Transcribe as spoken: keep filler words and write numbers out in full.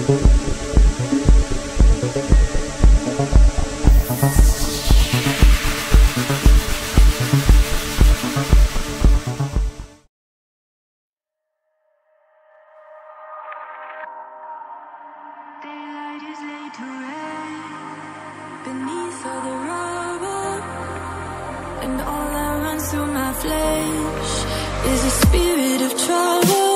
Daylight is laid to rest beneath all the rubble, and all that runs through my flesh is a spirit of trouble.